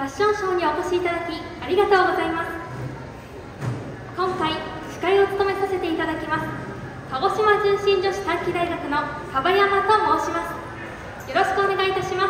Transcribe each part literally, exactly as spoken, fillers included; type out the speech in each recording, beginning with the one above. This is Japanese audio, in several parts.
ァッションショーにお越しいただきありがとうございます。今回司会を務めさせていただきます鹿児島純真女子短期大学の樺山と申します。よろしくお願いいたします。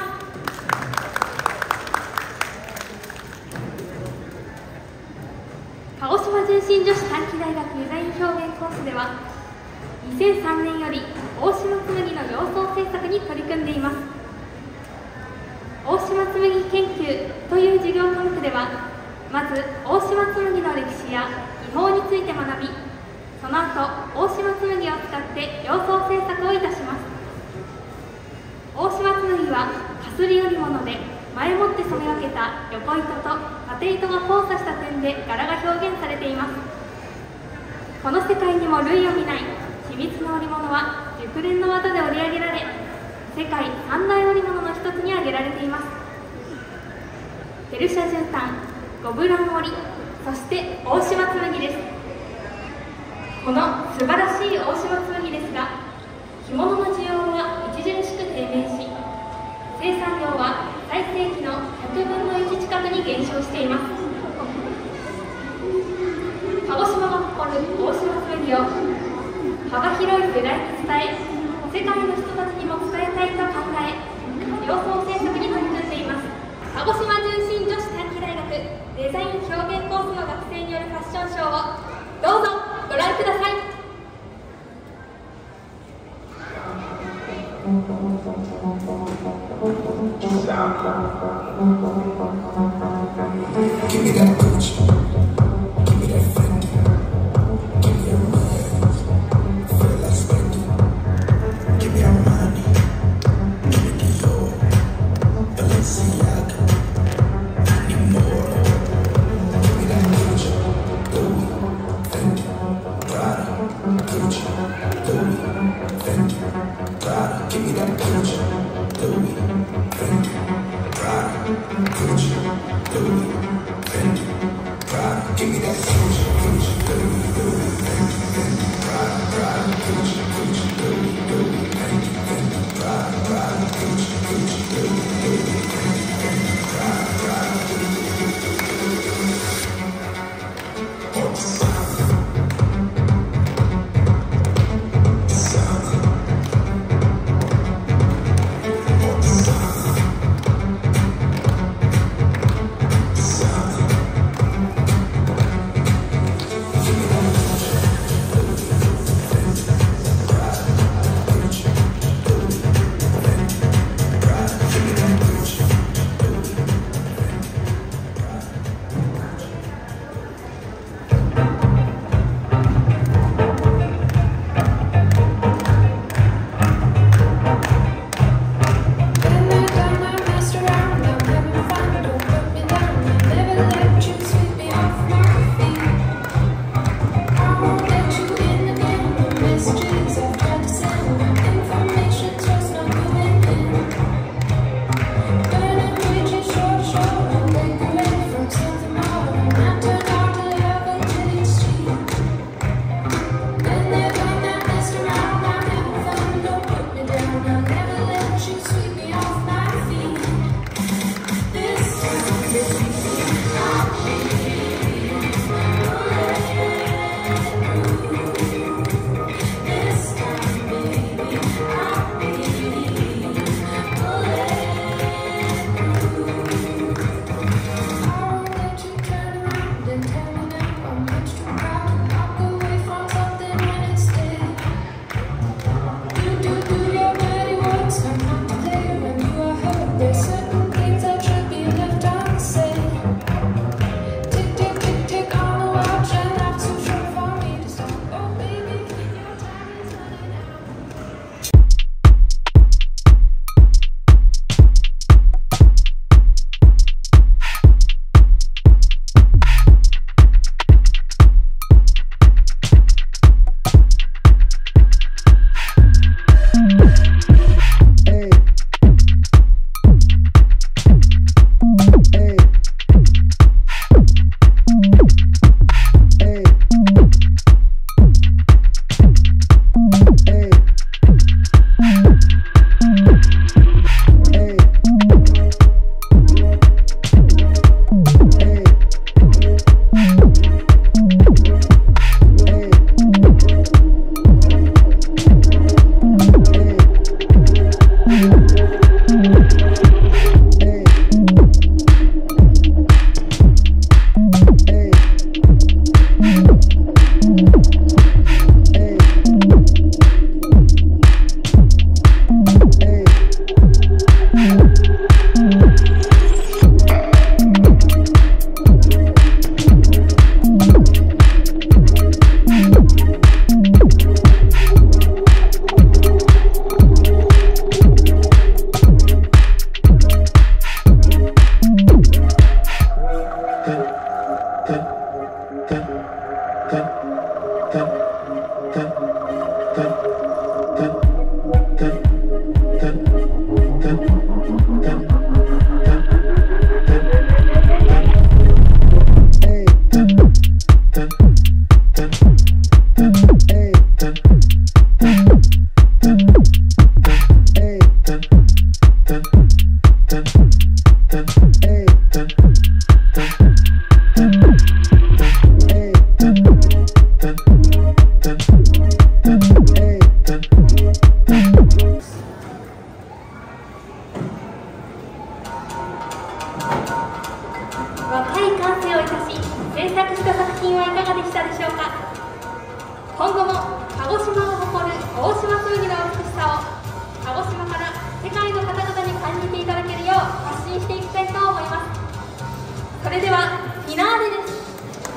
鹿児島純真女子短期大学デザイン表現コースではにせんさんねんより大島紬の洋装制作に取り組んでいます。大島紬研究という授業科目ではまず大島紬の歴史や技法について学び、その後大島紬を使って洋装制作をいたします。大島紬はかすり織物で前もって染め分けた横糸と縦糸が交差した点で柄が表現されています。この世界にも類を見ない秘密の織物は熟練の技で織り上げられ、世界三大織物の一つに挙げられています。ペルシャ絨毯、ゴブラン織、そして大島紬です。この素晴らしい大島紬ですが、着物の需要は著しく低迷し、生産量は最盛期のひゃくぶんのいち近くに減少しています。鹿児島が誇る大島紬を幅広い世代に伝え、世界の人たちにも伝えたいと考え、洋装制作に取り組んでいます。鹿児島純真女子短期大学デザイン表現コースの学生によるファッションショーをどうぞご覧ください。 Give me that Gucci, give me that Fendi, give me that Hermes, feel like spending. Give me Armani, give me Dior, Balenciaga, I need more. Give me that Gucci, Louis, Fendi, Prada, Gucci, Louis, Fendi, Prada. Give me that Gucci, Louis, Fendi, Prada, Gucci, Louis, Fendi, Prada. Give me that Gucci, Gucci, Louis, Louis, Fendi, Fendi, Prada, Prada, Gucci, Gucci, Louis, Louis, Fendi, Fendi, Prada, Prada, Gucci, Gucci, Louis, Louis, Fendi, Fendi, Prada, Prada. Oh, summer, summer, oh, summer, summer. Give me that Gucci, Louis, Fendi, Prada, Gucci, Louis, Fendi, Prada. Give me that Gucci, Louis, Fendi, Prada. Been there, done that, messed around, I'm having fun, don't put me down, I never let you sweep me off my feet. I won't let you in again, the messages I've tried to send, information's just not going in. Burning bridges, short, short, and break away from something more, and I turned out to love until you see. Been there, done that, messed around, I'm having fun, don't put me down, I'll never let you sweep me off my feet. This time, baby, I'll be This time, baby, I'll be I won't let you turn around and tell me now I'm much too proud to walk away from something when it's dead. Do, do, do your dirty works, I'm not there when you are hurt. There's certain things that should be left unsaid. 制作した作品はいかがでしたでしょうか。今後も鹿児島を誇る大島紬の美しさを鹿児島から世界の方々に感じていただけるよう発信していきたいと思います。それではフィナーレです。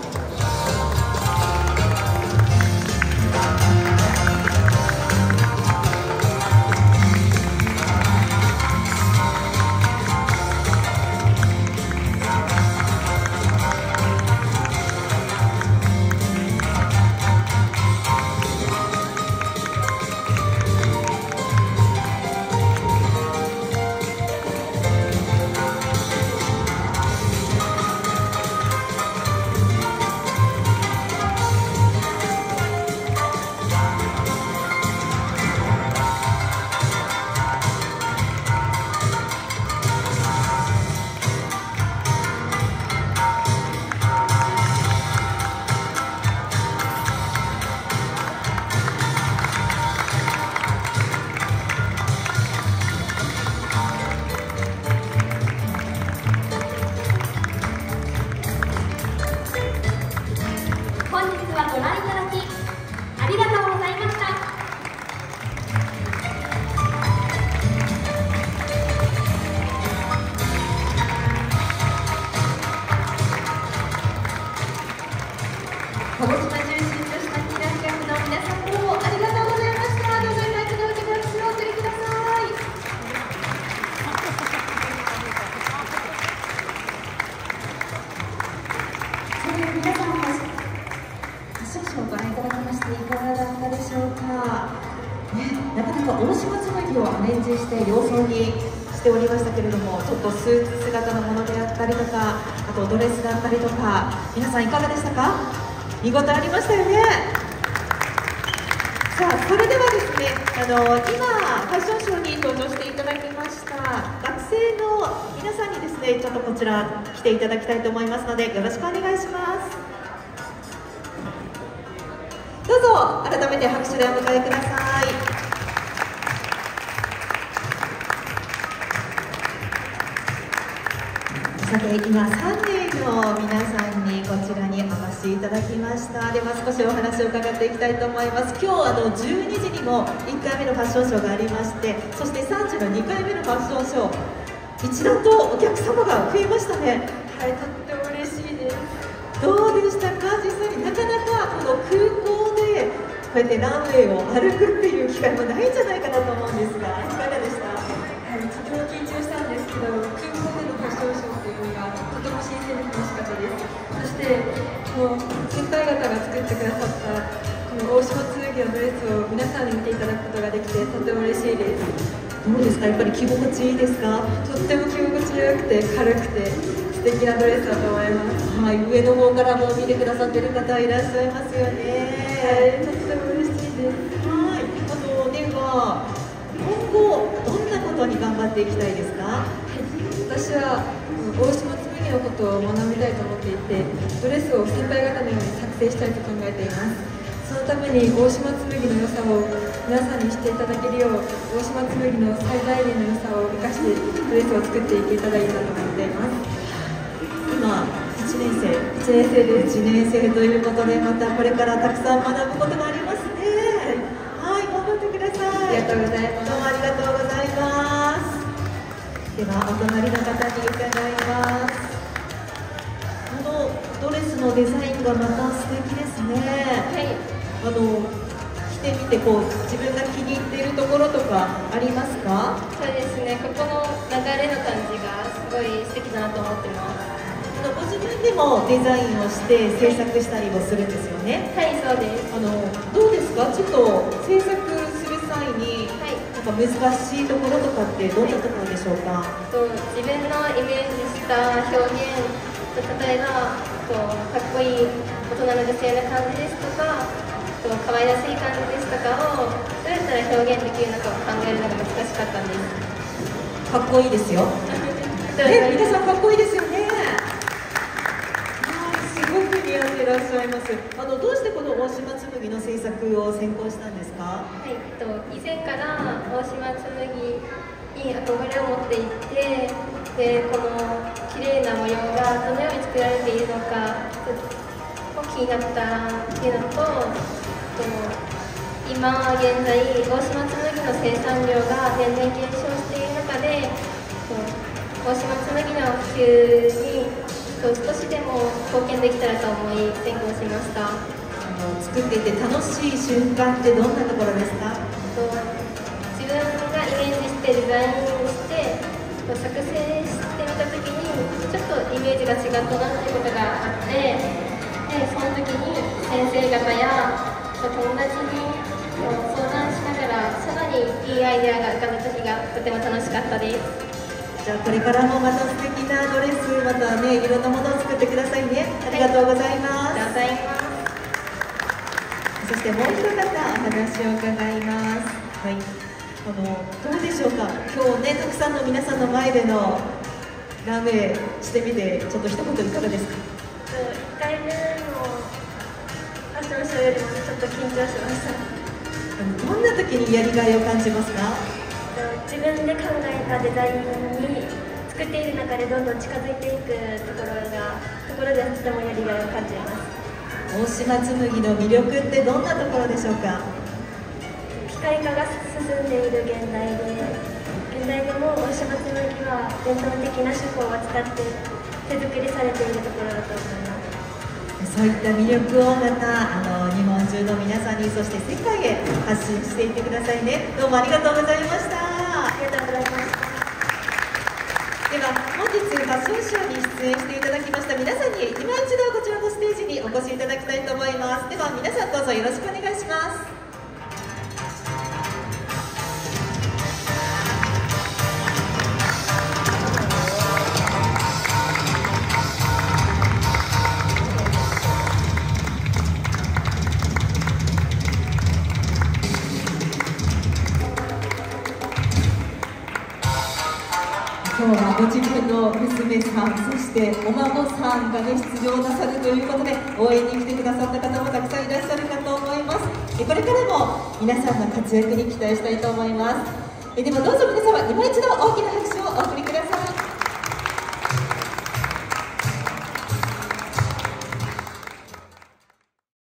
ご覧いただきありがとうございました。鹿児島中心とした避難客の皆さんもありがとうございました。どうぞ今一度大きな拍手をお送りください。それでは皆さんも少々ご覧いただきましていかがだったでしょうか、ね、なかなか大島紬をアレンジして洋装にしておりましたけれども、ちょっとスーツ姿のものであったりとか、あとドレスだったりとか、皆さんいかがでしたか？見応えありましたよね。さあ、それではですね、あの今ファッションショーに登場していただきました学生の皆さんにですね、ちょっとこちら来ていただきたいと思いますので、よろしくお願いします。どうぞ改めて拍手でお迎えください。さて今さんめいの皆さんにこちらにお越しいただきました。では少しお話を伺っていきたいと思います。今日あのじゅうにじにもいっかいめのファッションショーがありまして、そしてさんじのにかいめのファッションショー、一段とお客様が増えましたね。はい、とっても嬉しいです。どうでしたか？実際になかなかこの空港でこうやってランウェイを歩くっていう機会もないんじゃないかなと思うんですが、いかがでした？ はい、とても緊張したんですけど、空港でのファッションショーっていうのがとても新鮮で楽しかったです。そしてもう先輩方が作ってくださったこの大島紬のドレスを皆さんに見ていただくことができてとても嬉しいです。 どうですか？やっぱり着心地いいですか？ とっても着心地が良くて軽くて素敵なドレスだと思います。 はい、上の方からも見てくださってる方いらっしゃいますよね。 はい、とっても嬉しいです。 はい、あのでは今後どんなことに頑張っていきたいですか？ 私は大島紬のことを学びたいと思っていて、ドレスを先輩方のように作成したいと考えています。そのために大島紬の良さを皆さんに知っていただけるよう、大島紬の最大限の良さを生かしてドレスを作っていけたらいいなと思っています。 今いちねんせい、 いちねんせいです。 いちねんせいということで、またこれからたくさん学ぶことがありますね。はい、頑張ってください。 ありがとうございます。 どうもありがとうございます。ではお隣の方に伺います。このドレスのデザインがまた素敵ですね。 はい、 あの着てみてこう自分が気に入っているところとかありますか？ そうですね、ここの流れの感じがすごい素敵だなと思ってます。 あのご自分でもデザインをして制作したりもするんですよね。 はい、そうです。 あのどうですか？ちょっと制作する際に、 はい、 なんか難しいところとかってどんなところでしょうか？ と自分のイメージした表現、例えばとかっこいい大人の女性の感じですとか、と可愛らしい感じですとかをどうやったら表現できるのかを考えるのが難しかったんです。 かっこいいですよ。え、皆さんかっこいいですよね。すごく似合ってらっしゃいます。あのどうしてこの大島紬の制作を専攻したんですか？ はい、と以前から大島紬に憧れを持っていて、でこの綺麗な模様がどのように作られているのかきだったっていうのと、と今現在大島紬の生産量が年々減少している中で、大島紬の普及に少しでも貢献できたらと思い選考しました。 あの作っていて楽しい瞬間ってどんなところですか？ と自分がイメージしてデザインしてと作成してみたときにちょっとイメージが違ったなっていうことがあって、でその時に先生方や友達に相談しながらさらにいいアイデアが浮かんだ時がとても楽しかったです。 じゃあこれからもまた素敵なドレス、またねいろんなものを作ってくださいね。ありがとうございます。 ありがとうございます。 そしてもう一方お話を伺います。はい。あのどうでしょうか。今日ねたくさんの皆さんの前でのランウェイしてみてちょっと一言いかがですか。 いっかいめのファッションショーよりもちょっと緊張しました。 どんな時にやりがいを感じますか。 自分で考えたデザインに作っている中でどんどん近づいていくところがところでとてもやりがいを感じます。 大島紬の魅力ってどんなところでしょうか。 機械化が進んでいる現代で現代でも大島紬は伝統的な手法を使って手作りされているところだと思います。 そういった魅力をまたあの日本中の皆さんにそして世界へ発信していってくださいね。どうもありがとうございました。 ありがとうございました。 では本日ファッションショーに出演していただきました皆さんに今一度こちらのステージにお越しいただきたいと思います。では皆さんどうぞよろしくお願いします。今日はご自分の娘さん、そしてお孫さんがね、出場なさるということで、応援に来てくださった方もたくさんいらっしゃるかと思います。これからも皆さんの活躍に期待したいと思います。ではどうぞ皆様、今一度大きな拍手をお送りください。